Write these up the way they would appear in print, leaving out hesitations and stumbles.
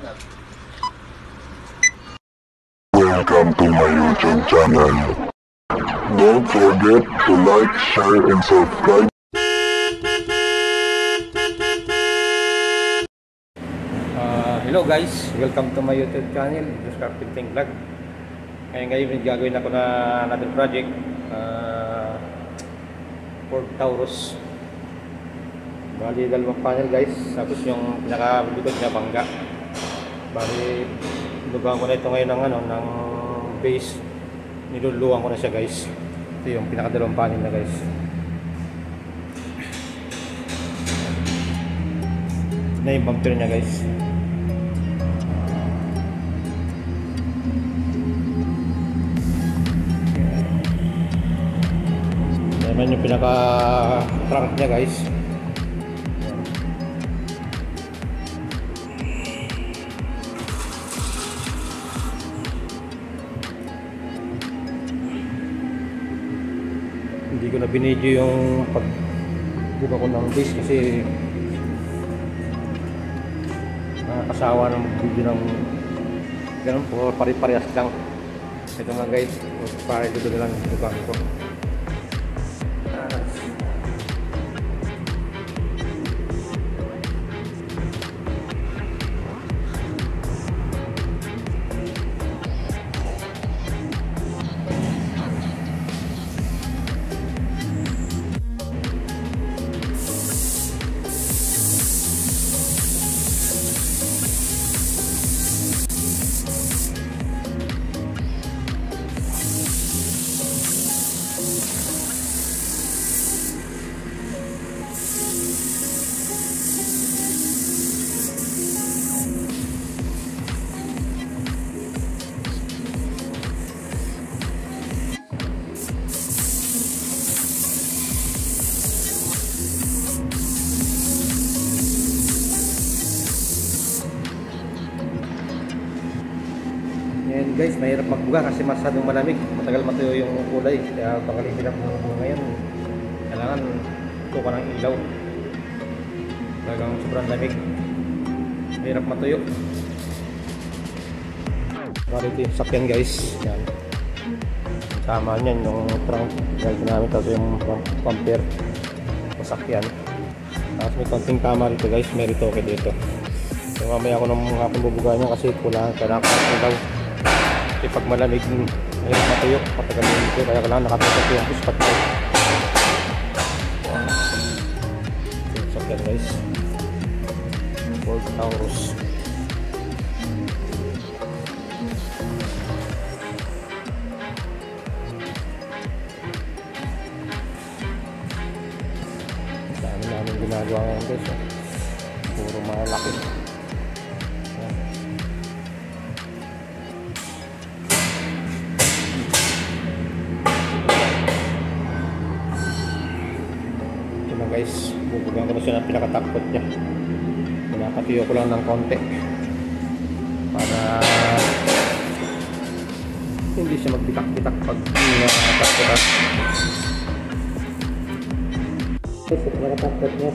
Welcome to my YouTube channel. Don't forget to like, share, and subscribe. Hello guys, welcome to my YouTube channel, Just Carpentering Vlog. Ngayon gagawin ako na another project, Ford Taurus. Bali dalawang panel guys, tapos yung pinakalikod niya bangga. Bali lugawan ko na ito ngayon ng base. Niluluwan ko na siya guys. Ito yung pinakadalawang panel na guys. Na yung bumper niya guys. Naman yung pinaka trunk niya guys. Hindi ko na binidyo yung pagbuka ko ng base kasi nakakasawa ng video ng ganun po, pare-parehas lang. Ito nga guys, para dito na lang buka ko. And guys, mahirap magbuga kasi masyadong malamig, matagal matuyo yung kulay, kaya pangalitin ang buga ngayon. Kailangan tuka ng ilaw. Talagang sobrang lamig, mahirap matuyo. Bali ito yung sakyan guys, yan. Sama niyan yung trunk guys namin, tapos yung bumper pasakyan. Tapos may konting tama rito guys, may ritoke dito. So mamaya ako nang mga pambubuga niya kasi kailangan ilaw. Kasi pag malamig, mahirap matuyo, patagal nito, kaya kailangan nakatutok yung puspat ko. Sakyan guys, Ford Taurus. Dami namin ginagawa ngayon guys, puro malaki. Guys, bubugan ko na siya ng pinakatakot niya. Pinakatiyo ko lang ng konti para hindi siya magbitak-bitak pag nakatakot. Kasi pinakatakot niya.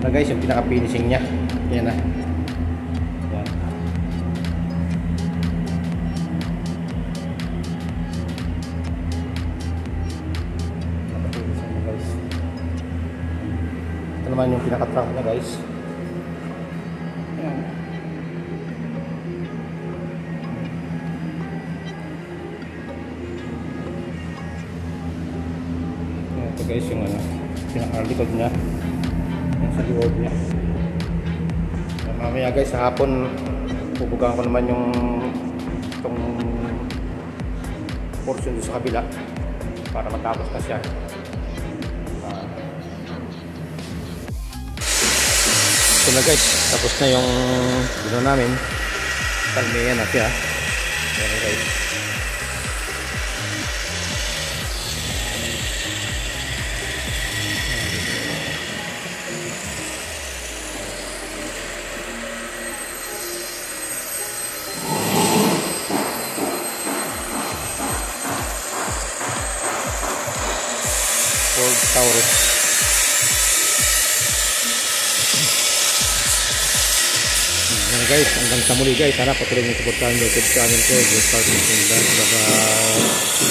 na guys yung pinaka-finishing nya. Yan na. Yan. Guys. Ito naman yung pinaka-trunk na guys. Yan. Ito guys yung ano, pinaka-likod nya. Yan sa likod nya. Mamaya guys sa hapon pupugahan ko naman yung itong portion doon sa kabila para matapos na siya. Ito na guys, tapos na yung ginawa namin. Talmihan na siya. Yan guys. Ford Taurus. Yan guys, hanggang sa muli guys. Sana patuloy nyo supportahan yung YouTube channel ko. Bye bye.